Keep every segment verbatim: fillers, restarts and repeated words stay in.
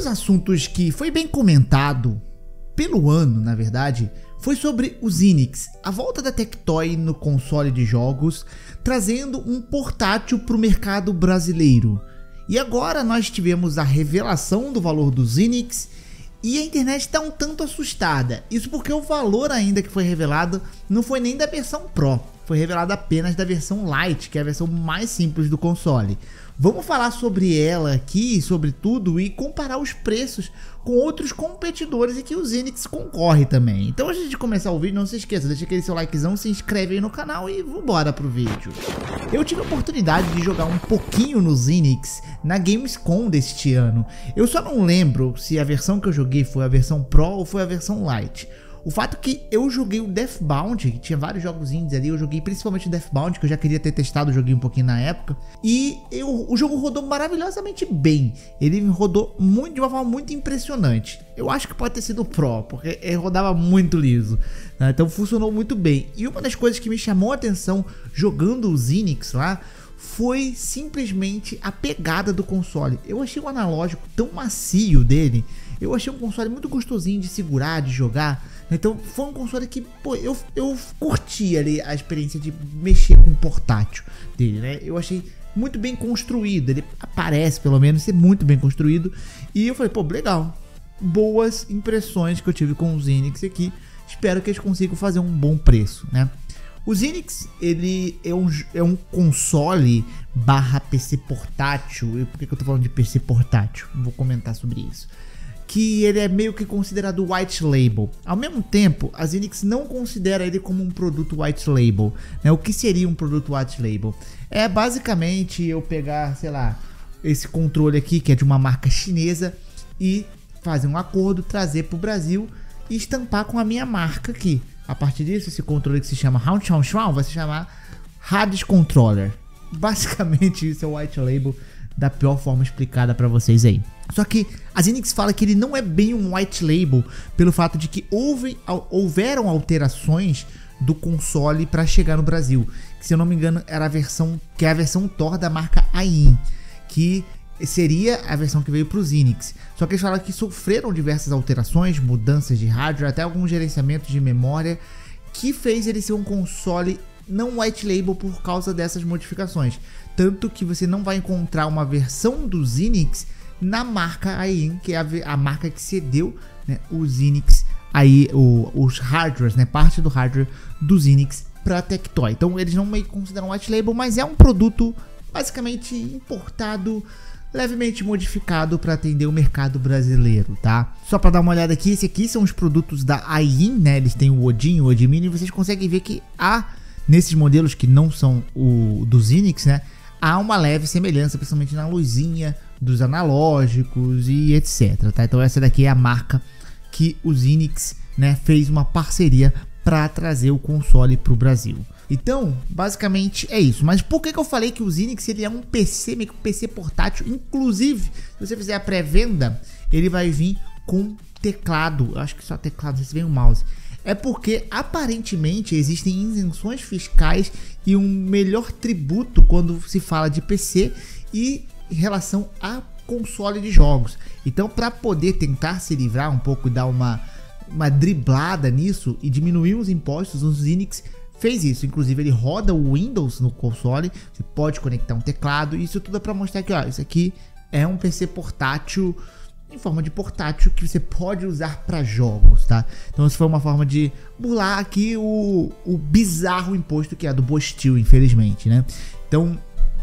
dos assuntos que foi bem comentado pelo ano, na verdade, foi sobre o Zynix, a volta da Tectoy no console de jogos, trazendo um portátil para o mercado brasileiro. E agora nós tivemos a revelação do valor do Zynix e a internet está um tanto assustada. Isso porque o valor ainda que foi revelado não foi nem da versão Pro, foi revelado apenas da versão Lite, que é a versão mais simples do console. Vamos falar sobre ela aqui, sobre tudo, e comparar os preços com outros competidores e que o Zynix concorre também. Então antes de começar o vídeo, não se esqueça, deixa aquele seu likezão, se inscreve aí no canal e vambora pro vídeo. Eu tive a oportunidade de jogar um pouquinho no Zynix na Gamescom deste ano. Eu só não lembro se a versão que eu joguei foi a versão Pro ou foi a versão Lite. O fato é que eu joguei o Deathbound, que tinha vários jogos indies ali, eu joguei principalmente o Deathbound, que eu já queria ter testado, joguei um pouquinho na época. E eu, o jogo rodou maravilhosamente bem, ele rodou muito, de uma forma muito impressionante. Eu acho que pode ter sido o Pro, porque ele rodava muito liso, né? Então funcionou muito bem. E uma das coisas que me chamou a atenção jogando o Zynix lá, foi simplesmente a pegada do console. Eu achei o analógico tão macio dele, eu achei um console muito gostosinho de segurar, de jogar. Então foi um console que, pô, eu, eu curti ali a experiência de mexer com o portátil dele, né? Eu achei muito bem construído, ele parece pelo menos ser muito bem construído. E eu falei, pô, legal, boas impressões que eu tive com o Zynix aqui. Espero que eles consigam fazer um bom preço, né? O Zynix, ele é um, é um console barra P C portátil. E por que, que eu tô falando de P C portátil? Vou comentar sobre isso. Que ele é meio que considerado white label. Ao mesmo tempo, a Zynix não considera ele como um produto white label, né? O que seria um produto white label? É basicamente eu pegar, sei lá, esse controle aqui, que é de uma marca chinesa, e fazer um acordo, trazer para o Brasil e estampar com a minha marca aqui. A partir disso, esse controle que se chama Haunchonchuan vai se chamar Hades Controller. Basicamente isso é o white label da pior forma explicada para vocês aí. Só que a Zynix fala que ele não é bem um white label pelo fato de que houve, houveram alterações do console para chegar no Brasil, que se eu não me engano era a versão que é a versão Thor da marca Ayin, que seria a versão que veio para o Zynix. Só que eles falam que sofreram diversas alterações, mudanças de hardware, até algum gerenciamento de memória, que fez ele ser um console não white label por causa dessas modificações. Tanto que você não vai encontrar uma versão do Zynix na marca Ayin, que é a, a marca que cedeu, né, o Zynix, aí, o, os hardwares, né, parte do hardware do Zynix para a Tectoy. Então eles não meio consideram white label, mas é um produto basicamente importado, levemente modificado para atender o mercado brasileiro, tá? Só para dar uma olhada aqui, esse aqui são os produtos da Ayin, né? Eles têm o Odin, o Odmini, e vocês conseguem ver que há, nesses modelos que não são o do Zynix, né, há uma leve semelhança, principalmente na luzinha dos analógicos e etc, tá? Então essa daqui é a marca que o Zynix, né, fez uma parceria para trazer o console para o Brasil. Então, basicamente é isso. Mas por que que eu falei que o Zynix ele é um P C, meio que um P C portátil? Inclusive, se você fizer a pré-venda, ele vai vir com teclado. Eu acho que só teclado, não sei se vem o mouse. É porque aparentemente existem isenções fiscais e um melhor tributo quando se fala de P C e em relação a console de jogos. Então, para poder tentar se livrar um pouco, dar uma, uma driblada nisso e diminuir os impostos, o Zynix fez isso. Inclusive ele roda o Windows no console, você pode conectar um teclado, e isso tudo é para mostrar que, ó, isso aqui é um P C portátil em forma de portátil que você pode usar para jogos, tá? Então isso foi uma forma de burlar aqui o, o bizarro imposto que é do Bostil, infelizmente, né? Então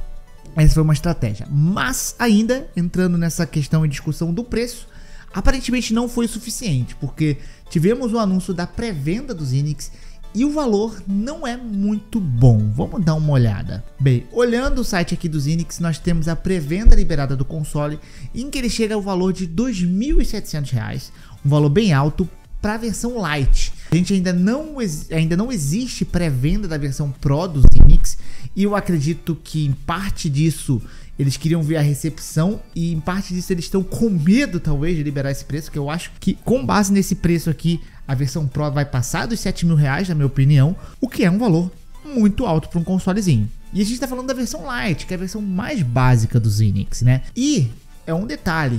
essa foi uma estratégia. Mas ainda entrando nessa questão e discussão do preço, aparentemente não foi suficiente, porque tivemos o anúncio da pré-venda do Zynix e o valor não é muito bom. Vamos dar uma olhada. Bem, olhando o site aqui do Zynix, nós temos a pré-venda liberada do console, em que ele chega ao valor de dois mil e setecentos reais, um valor bem alto para a versão Lite. A gente ainda não, ainda não existe pré-venda da versão Pro do Zynix, e eu acredito que em parte disso eles queriam ver a recepção, e em parte disso eles estão com medo talvez de liberar esse preço, que eu acho que com base nesse preço aqui a versão Pro vai passar dos sete mil reais, na minha opinião, o que é um valor muito alto para um consolezinho. E a gente está falando da versão Lite, que é a versão mais básica do Zynix, né? E é um detalhe,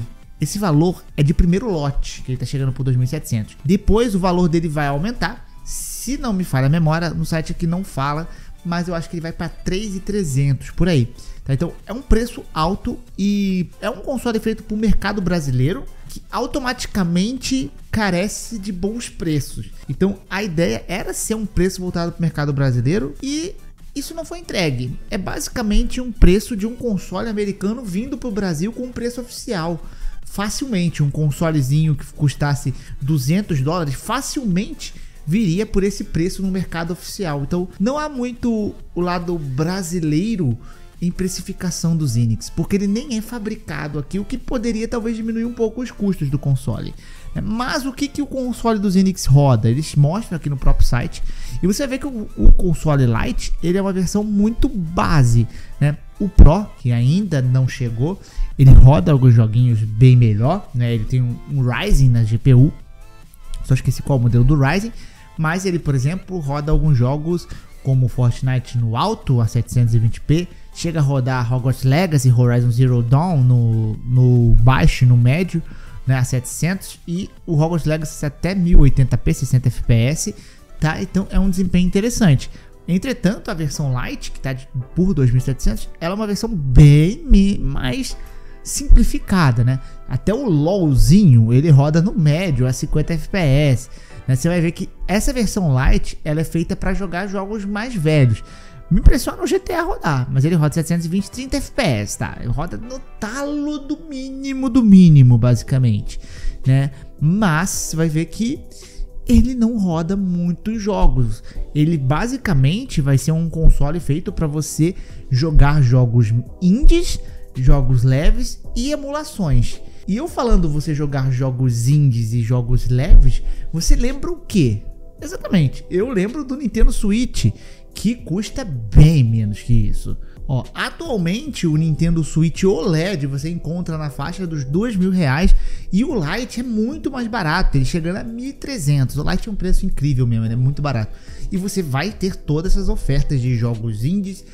esse valor é de primeiro lote, que ele tá chegando por dois mil e setecentos. Depois o valor dele vai aumentar. Se não me falha a memória, no site aqui não fala, mas eu acho que ele vai para três mil e trezentos por aí. Tá, então é um preço alto e é um console feito para o mercado brasileiro que automaticamente carece de bons preços. Então a ideia era ser um preço voltado para o mercado brasileiro e isso não foi entregue. É basicamente um preço de um console americano vindo para o Brasil com um preço oficial. Facilmente, um consolezinho que custasse duzentos dólares, facilmente viria por esse preço no mercado oficial. Então não há muito o lado brasileiro em precificação do Zinix, porque ele nem é fabricado aqui, o que poderia talvez diminuir um pouco os custos do console. Mas o que, que o console do Zinix roda? Eles mostram aqui no próprio site e você vai ver que o, o console Lite ele é uma versão muito base, né? O Pro, que ainda não chegou, ele roda alguns joguinhos bem melhor, né? Ele tem um, um Ryzen na G P U, só esqueci qual é o modelo do Ryzen, mas ele, por exemplo, roda alguns jogos como Fortnite no alto a setecentos e vinte p, chega a rodar Hogwarts Legacy, Horizon Zero Dawn no, no baixo e no médio, né, a setecentos, e o Hogwarts Legacy até mil e oitenta p, sessenta F P S, tá? Então é um desempenho interessante. Entretanto, a versão Lite, que está por dois mil e setecentos, ela é uma versão bem mais simplificada, né? Até o LoLzinho ele roda no médio a cinquenta F P S, né? Você vai ver que essa versão Lite ela é feita para jogar jogos mais velhos. Me impressiona o G T A rodar, mas ele roda setecentos e vinte, trinta F P S, tá? Ele roda no talo do mínimo do mínimo, basicamente, né? Mas você vai ver que ele não roda muitos jogos. Ele basicamente vai ser um console feito para você jogar jogos indies, jogos leves e emulações. E eu falando você jogar jogos indies e jogos leves, você lembra o quê? Exatamente, eu lembro do Nintendo Switch, que custa bem menos que isso. Ó, atualmente o Nintendo Switch O L E D você encontra na faixa dos dois mil reais e o Lite é muito mais barato, ele chegando a mil e trezentos. O Lite é um preço incrível mesmo, ele é muito barato. E você vai ter todas essas ofertas de jogos indies,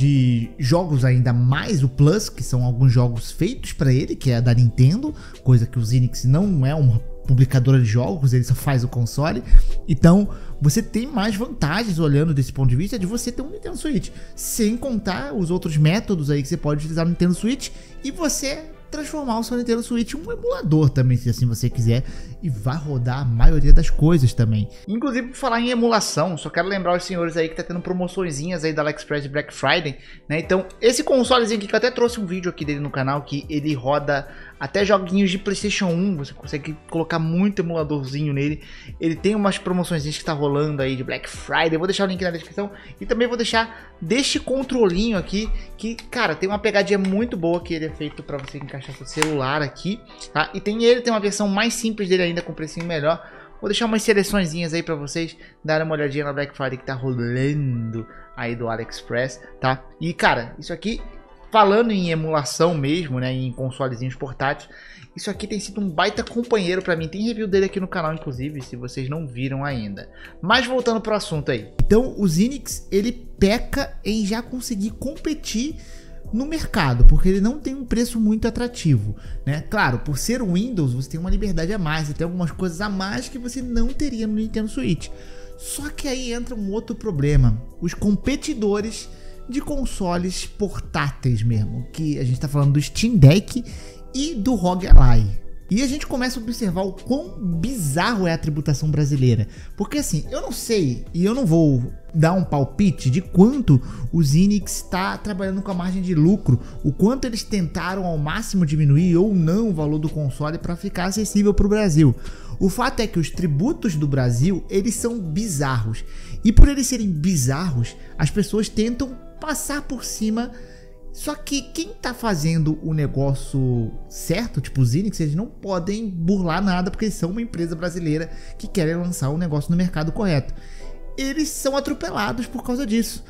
de jogos ainda mais o Plus, que são alguns jogos feitos para ele, que é da Nintendo, coisa que o Zinix não é uma publicadora de jogos, ele só faz o console. Então você tem mais vantagens olhando desse ponto de vista de você ter um Nintendo Switch, sem contar os outros métodos aí que você pode utilizar no Nintendo Switch e você transformar o seu Nintendo Switch em um emulador também, se assim você quiser, e vai rodar a maioria das coisas também. Inclusive, por falar em emulação, só quero lembrar os senhores aí que tá tendo promoçõezinhas aí da AliExpress de Black Friday, né? Então, esse consolezinho aqui, que eu até trouxe um vídeo aqui dele no canal, que ele roda até joguinhos de PlayStation um, você consegue colocar muito emuladorzinho nele. Ele tem umas promoçõezinhas que tá rolando aí de Black Friday, eu vou deixar o link na descrição e também vou deixar deste controlinho aqui, que, cara, tem uma pegadinha muito boa, que ele é feito para você encaixar seu celular aqui, tá? E tem ele, tem uma versão mais simples dele ainda, com precinho melhor. Vou deixar umas seleçõezinhas aí para vocês darem uma olhadinha na Black Friday que tá rolando aí do AliExpress, tá? E, cara, isso aqui, falando em emulação mesmo, né, em consolezinhos portáteis, isso aqui tem sido um baita companheiro para mim. Tem review dele aqui no canal, inclusive, se vocês não viram ainda. Mas voltando pro assunto aí. Então, o Zinix, ele peca em já conseguir competir no mercado, porque ele não tem um preço muito atrativo, né? Claro, por ser o Windows, você tem uma liberdade a mais, você tem algumas coisas a mais que você não teria no Nintendo Switch. Só que aí entra um outro problema. Os competidores de consoles portáteis mesmo, que a gente tá falando do Steam Deck e do R O G Ally. E a gente começa a observar o quão bizarro é a tributação brasileira. Porque assim, eu não sei, e eu não vou dar um palpite de quanto o Zinix está trabalhando com a margem de lucro, o quanto eles tentaram ao máximo diminuir ou não o valor do console para ficar acessível para o Brasil. O fato é que os tributos do Brasil, eles são bizarros. E por eles serem bizarros, as pessoas tentam passar por cima. Só que quem tá fazendo o negócio certo, tipo o Zinix, eles não podem burlar nada, porque eles são uma empresa brasileira que querem lançar o negócio no mercado correto. Eles são atropelados por causa disso.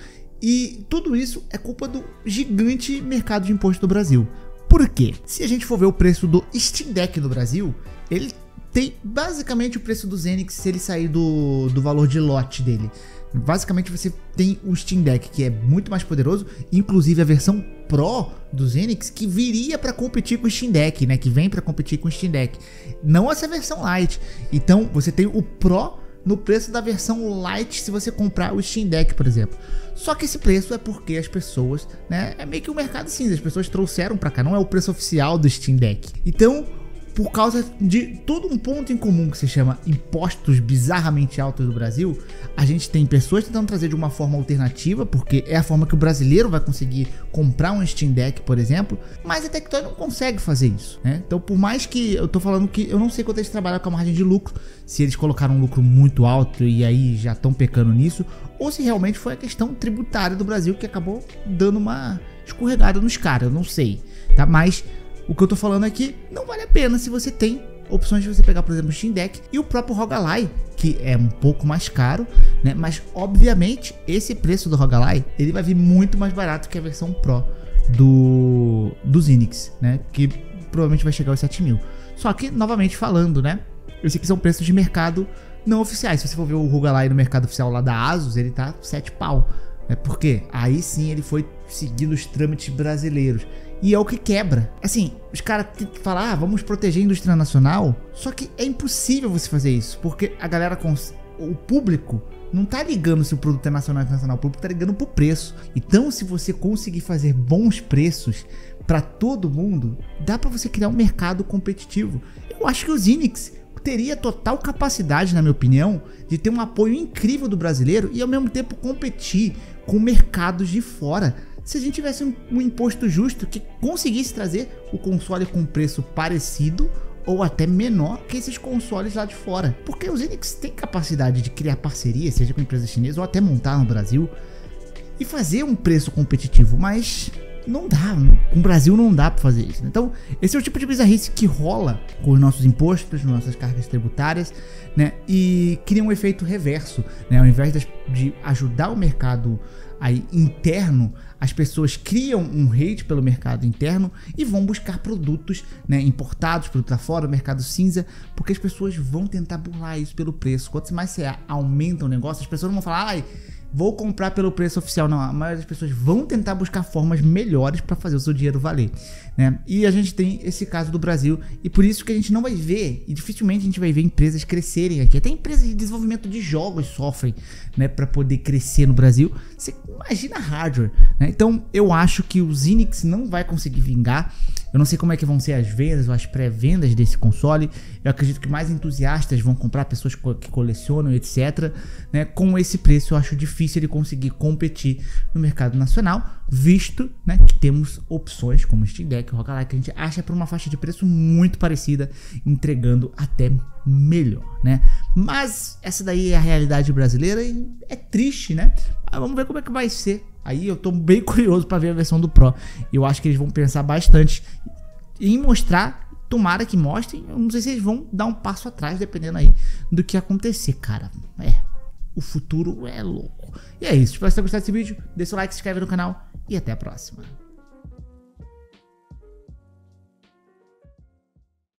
E tudo isso é culpa do gigante mercado de imposto do Brasil. Por quê? Se a gente for ver o preço do Steam Deck no Brasil, ele tem basicamente o preço do Zinix se ele sair do, do valor de lote dele. Basicamente você tem o Steam Deck, que é muito mais poderoso, inclusive a versão Pro do Zenix, que viria para competir com o Steam Deck, né? Que vem para competir com o Steam Deck. Não essa versão Lite. Então você tem o Pro no preço da versão Lite se você comprar o Steam Deck, por exemplo. Só que esse preço é porque as pessoas, né? É meio que um mercado cinza. As pessoas trouxeram para cá, não é o preço oficial do Steam Deck. Então, por causa de todo um ponto em comum que se chama impostos bizarramente altos do Brasil, a gente tem pessoas tentando trazer de uma forma alternativa, porque é a forma que o brasileiro vai conseguir comprar um Steam Deck, por exemplo, mas a Tectoy não consegue fazer isso, né? Então, por mais que eu tô falando que eu não sei quanto eles trabalham com a margem de lucro, se eles colocaram um lucro muito alto e aí já estão pecando nisso, ou se realmente foi a questão tributária do Brasil que acabou dando uma escorregada nos caras, eu não sei, tá? Mas o que eu tô falando aqui não vale a pena se você tem opções de você pegar, por exemplo, o Steam Deck e o próprio R O G Ally, que é um pouco mais caro, né? Mas obviamente esse preço do R O G Ally ele vai vir muito mais barato que a versão Pro do, do Zenix, né? Que provavelmente vai chegar aos sete mil. Só que, novamente falando, né? Esses aqui são preços de mercado não oficiais. Se você for ver o R O G Ally no mercado oficial lá da Asus, ele tá sete pau. Né? Por quê? Aí sim ele foi seguindo os trâmites brasileiros. E é o que quebra. Assim, os caras falam, ah, vamos proteger a indústria nacional. Só que é impossível você fazer isso. Porque a galera, cons... o público não tá ligando se o produto é nacional ou internacional. O público tá ligando pro preço. Então, se você conseguir fazer bons preços para todo mundo, dá para você criar um mercado competitivo. Eu acho que o Zenix teria total capacidade, na minha opinião, de ter um apoio incrível do brasileiro e ao mesmo tempo competir com mercados de fora. Se a gente tivesse um, um imposto justo que conseguisse trazer o console com preço parecido ou até menor que esses consoles lá de fora. Porque o Zenix tem capacidade de criar parceria, seja com empresas chinesas ou até montar no Brasil e fazer um preço competitivo, mas não dá, com o Brasil não dá para fazer isso. Então, esse é o tipo de bizarrice que rola com os nossos impostos, nossas cargas tributárias, né? E cria um efeito reverso, né? Ao invés de ajudar o mercado aí interno, as pessoas criam um hate pelo mercado interno e vão buscar produtos, né, importados, produtos lá fora, mercado cinza, porque as pessoas vão tentar burlar isso pelo preço. Quanto mais você aumenta o negócio, as pessoas não vão falar, ai, vou comprar pelo preço oficial. Não, a maioria das pessoas vão tentar buscar formas melhores para fazer o seu dinheiro valer, né? E a gente tem esse caso do Brasil, e por isso que a gente não vai ver, e dificilmente a gente vai ver empresas crescerem aqui. Até empresas de desenvolvimento de jogos sofrem, né, para poder crescer no Brasil. Você imagina hardware, né? Então eu acho que o Zenix não vai conseguir vingar. Eu não sei como é que vão ser as vendas ou as pré-vendas desse console. Eu acredito que mais entusiastas vão comprar, pessoas que colecionam, etcétera. Né? Com esse preço eu acho difícil ele conseguir competir no mercado nacional, visto, né, que temos opções como o Steam Deck, o R O G Ally, que a gente acha por uma faixa de preço muito parecida, entregando até melhor, né? Mas essa daí é a realidade brasileira e é triste, né? Mas vamos ver como é que vai ser. Aí eu tô bem curioso para ver a versão do Pro. Eu acho que eles vão pensar bastante em mostrar. Tomara que mostrem. Eu não sei se eles vão dar um passo atrás, dependendo aí do que acontecer, cara. É, o futuro é louco. E é isso. Espero que você tenha gostado desse vídeo. Deixa o like, se inscreve no canal e até a próxima.